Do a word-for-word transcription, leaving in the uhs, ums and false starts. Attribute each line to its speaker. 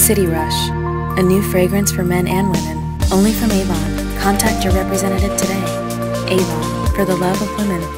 Speaker 1: City Rush, a new fragrance for men and women, only from Avon. Contact your representative today. Avon, for the love of women.